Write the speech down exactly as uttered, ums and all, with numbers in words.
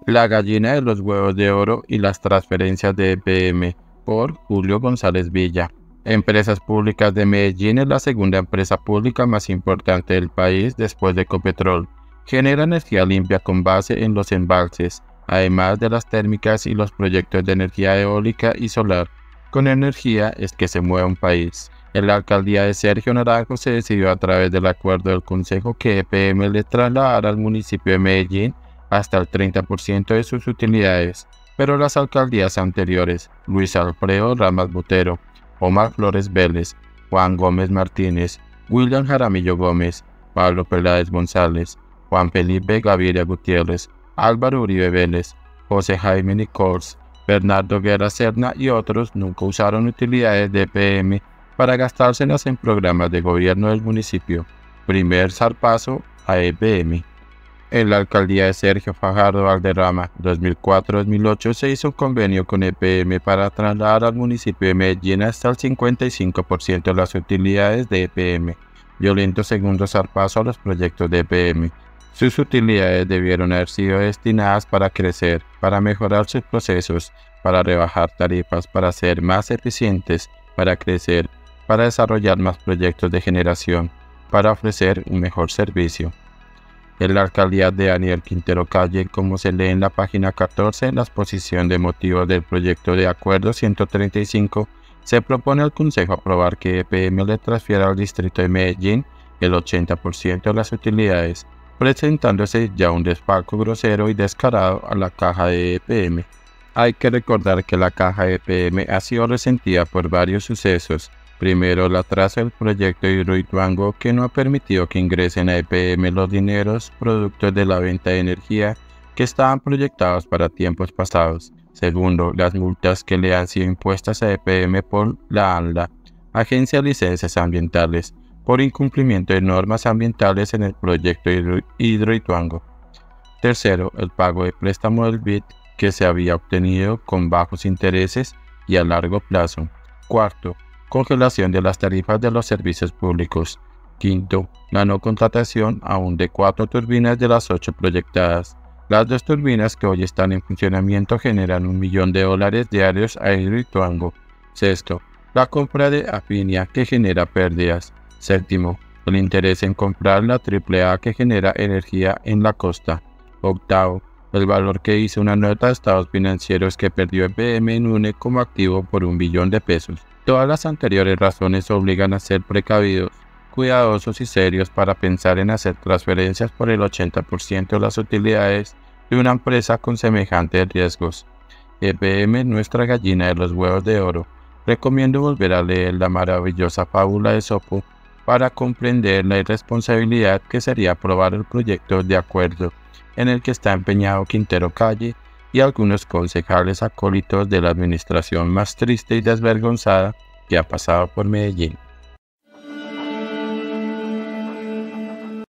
La gallina de los huevos de oro y las transferencias de E P M por Julio González Villa. Empresas Públicas de Medellín es la segunda empresa pública más importante del país después de Ecopetrol. Genera energía limpia con base en los embalses, además de las térmicas y los proyectos de energía eólica y solar. Con energía es que se mueve un país. En la alcaldía de Sergio Naranjo se decidió a través del acuerdo del Consejo que E P M le trasladara al municipio de Medellín hasta el treinta por ciento de sus utilidades, pero las alcaldías anteriores, Luis Alfredo Ramas Botero, Omar Flores Vélez, Juan Gómez Martínez, William Jaramillo Gómez, Pablo Peláez González, Juan Felipe Gaviria Gutiérrez, Álvaro Uribe Vélez, José Jaime Nichols, Bernardo Guerra Serna y otros nunca usaron utilidades de E P M para gastárselas en programas de gobierno del municipio. Primer zarpazo a E P M. En la alcaldía de Sergio Fajardo Valderrama, dos mil cuatro a dos mil ocho, se hizo un convenio con E P M para trasladar al municipio de Medellín hasta el cincuenta y cinco por ciento de las utilidades de E P M. Violento segundo zarpazo a los proyectos de E P M. Sus utilidades debieron haber sido destinadas para crecer, para mejorar sus procesos, para rebajar tarifas, para ser más eficientes, para crecer, para desarrollar más proyectos de generación, para ofrecer un mejor servicio. En la alcaldía de Daniel Quintero Calle, como se lee en la página catorce, en la exposición de motivos del proyecto de acuerdo ciento treinta y cinco, se propone al Consejo aprobar que E P M le transfiera al distrito de Medellín el ochenta por ciento de las utilidades, presentándose ya un desfalco grosero y descarado a la caja de E P M. Hay que recordar que la caja de E P M ha sido resentida por varios sucesos. Primero, el atraso del proyecto Hidroituango, que no ha permitido que ingresen a E P M los dineros productos de la venta de energía que estaban proyectados para tiempos pasados. Segundo, las multas que le han sido impuestas a E P M por la ANLA, Agencia de Licencias Ambientales, por incumplimiento de normas ambientales en el proyecto Hidroituango. Tercero, el pago de préstamo del B I D que se había obtenido con bajos intereses y a largo plazo. Cuarto, congelación de las tarifas de los servicios públicos. Quinto, la no contratación aún de cuatro turbinas de las ocho proyectadas. Las dos turbinas que hoy están en funcionamiento generan un millón de dólares diarios a Hidroituango. Sexto, la compra de Afinia que genera pérdidas. Séptimo, el interés en comprar la triple A que genera energía en la costa. Octavo, el valor que hizo una nota de estados financieros que perdió E P M en UNE como activo por un billón de pesos. Todas las anteriores razones obligan a ser precavidos, cuidadosos y serios para pensar en hacer transferencias por el ochenta por ciento de las utilidades de una empresa con semejantes riesgos. E P M, nuestra gallina de los huevos de oro. Recomiendo volver a leer la maravillosa fábula de Esopo para comprender la irresponsabilidad que sería aprobar el proyecto de acuerdo en el que está empeñado Quintero Calle y algunos concejales acólitos de la administración más triste y desvergonzada que ha pasado por Medellín.